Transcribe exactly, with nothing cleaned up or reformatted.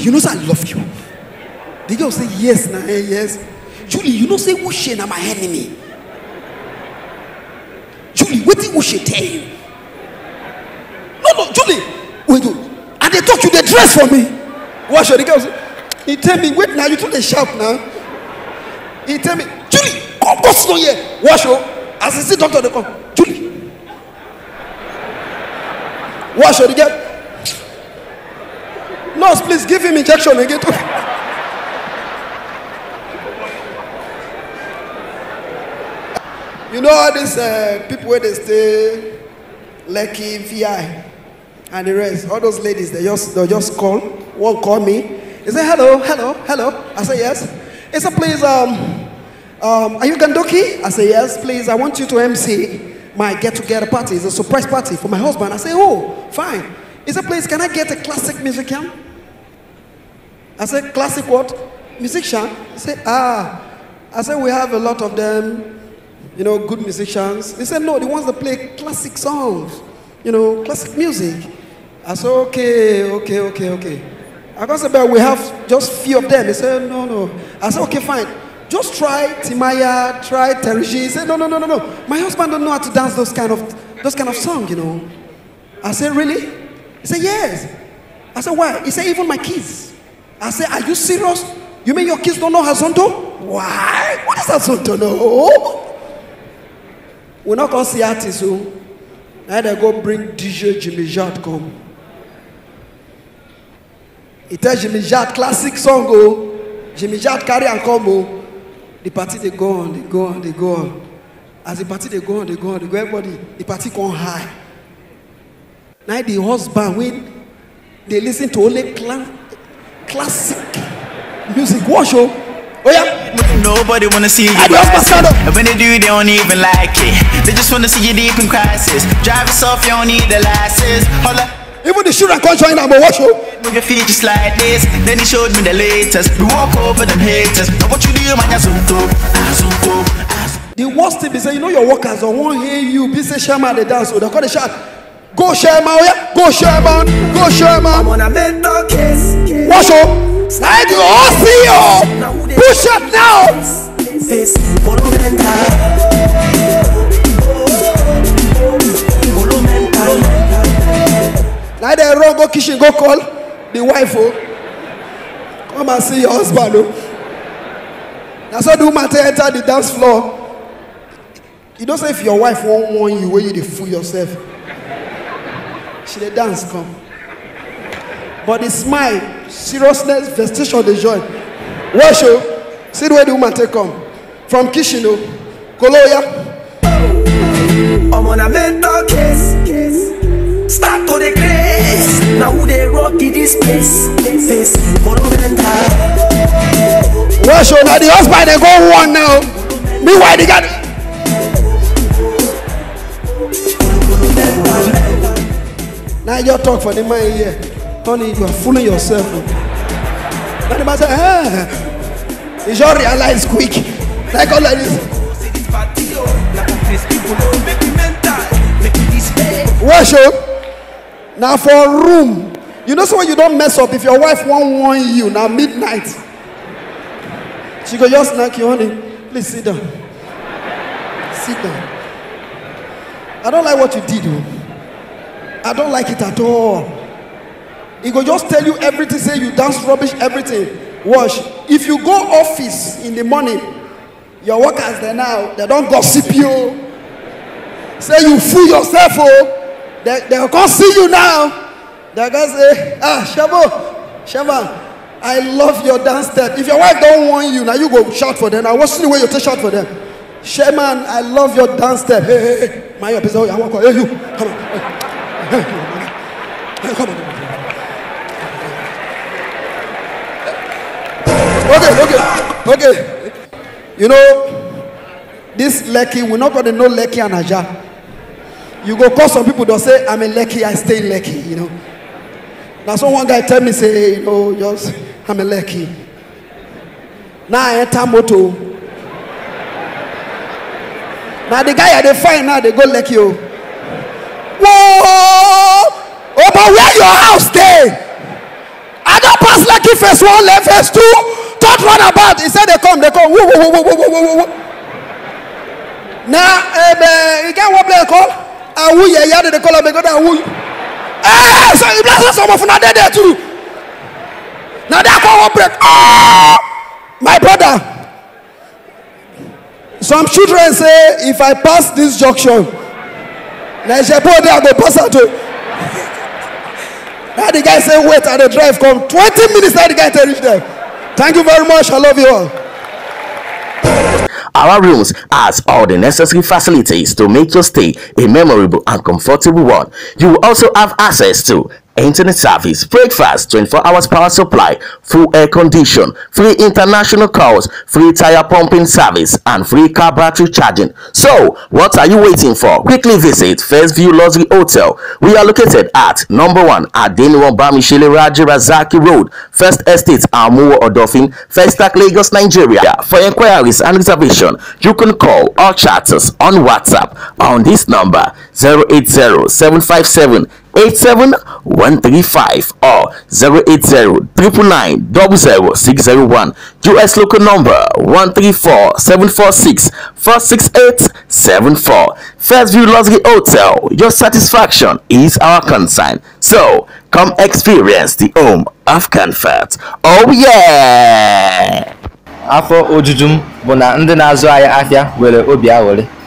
you know say I love you. The girl say, yes, nah, yes. Julie, you know say Ushe na my enemy. Julie, what did Ushe tell you? No, no, Julie. Wait, wait. And they talk you, they dress for me. What should the girl say? He tell me, wait now, you told the sharp now. He tell me, Julie, come, go slow here. What show? As I see doctor, they come. Julie. What should the girl? Nurse, please give him injection again. You know all these uh, people where they stay, Lekki, V I, and the rest. All those ladies, they just they just call. One call me. They say hello, hello, hello. I say yes. He said please, um, um, are you Gandoki? I say yes. Please, I want you to M C my get-together party. It's a surprise party for my husband. I say oh, fine. He said please, can I get a classic musician? I said classic what? Musician? He said ah. I said we have a lot of them. You know, good musicians. He said, no, the ones that play classic songs, you know, classic music. I said, okay, okay, okay, okay. I got said, but we have just few of them. He said, no, no. I said, okay, fine. Just try Timaya, try Teriji. He said, no, no, no, no, no. My husband don't know how to dance those kind of those kind of songs, you know. I said, really? He said, yes. I said, why? He said, even my kids. I said, are you serious? You mean your kids don't know Hazonto? Why? What is Hazonto? No. We're not going to see artists, so now they go bring D J Jimmy Jad come. He tells Jimmy Jad classic song, oh. Jimmy Jad carry and come, oh. The party they go on, they go on, they go on. As the party they go on, they go on, they go everybody. The party come high. Now the husband when they listen to only cla classic music, watch oh. Oh yeah. Nobody wanna see you rising. And when they do, they don't even like it. They just wanna see you deep in crisis. Drive us off, you don't need the license. Holla. Even the children can't join them, but watch you. Move your feet just like this. Then he showed me the latest. We walk over them haters. Now what you do, man, you zoom to, zoom to. The worst thing is that you know your workers don't want to hear you. Be say Sherman they dance, so they call the shot. Go Sherman, oh yeah. Go Sherman, go Sherman. I'm on a mental case. Watch you. Slide you all see you. Push it now. Face monumental. Now they run go kitchen go call the wife oh. Come and see your husband oh. That's how the woman enter the dance floor. You don't say if your wife won't want you where you dey fool yourself. She dey dance come. But the smile, seriousness, vestation, the joy. Watch you. See the way the woman take come. From kitchen oh. Koloya. I'm on a mental case. Start to the grace. Now who they rock in this place? Face monumental. Watch you. Now the husband they go one now. Meanwhile they got. Now you talk for the man here. Honey, you are fooling yourself. Now the man say, ah. You should realize quick. Like all like this. Watch you. Now for a room. You know so when you don't mess up, if your wife won't warn you, now midnight. She go just knock you, honey. Please sit down. Sit down. I don't like what you did, though. I don't like it at all. He go just tell you everything, say you dance rubbish, everything. Watch. If you go office in the morning, your workers there now, they don't gossip you. Say you fool yourself, oh. They they can't see you now. They gonna say, ah, Shabo, Shaba, I love your dance step. If your wife don't want you, now you go shout for them. Now what's the way you take shout for them? Shaman, I love your dance step. Hey, hey, hey. My up is oh, I want hey you. Come on. Hey, hey, come on. Okay, okay, okay. You know, this Lekki, we're not gonna know Lekki and Aja. You go call some people, they'll say, I'm in Lekki, I stay in Lekki, you know. Now some one guy tell me, say, you know, just, I'm in Lekki. Now I enter moto. Now the guy they find now, they go Lekki. Oh. Whoa! Oh, but where your house stay? I I don't pass Lucky phase one, left phase two, third roundabout. He said they come, they come. Woo, woo, woo, woo, woo, woo, woo. Now, eh, you can't what they call? Ah, woo, yeah, yeah, they call them, they go down, woo. Eh, so you bless some of them there too. Now they call one break. Ah, my brother. Some children say, if I pass this junction, now I go pass out to. Now the guy say, wait, and the drive come. twenty minutes, now the guy to reach there. Thank you very much. I love you all. Our rooms has all the necessary facilities to make your stay a memorable and comfortable one. You will also have access to internet service, breakfast, twenty-four hours power supply, full air condition, free international calls, free tire pumping service, and free car battery charging. So, what are you waiting for? Quickly visit First View Luxury Hotel. We are located at number one Adeniran Bamishele Raji Razaki Road, First Estate, Amuwo Odofin, First Stack, Lagos, Nigeria. For inquiries and reservation, you can call or chat us on WhatsApp on this number zero eight zero seven five seven eight seven one three five or zero eight zero nine nine zero zero six zero one. U S local number one three four seven four six four six eight seven four. First View Luxury Hotel, your satisfaction is our concern. So come experience the home of comfort. Oh yeah! Afọ ojujum bụ na ndị na-azụ ahịa ahịa were obi aghọrị.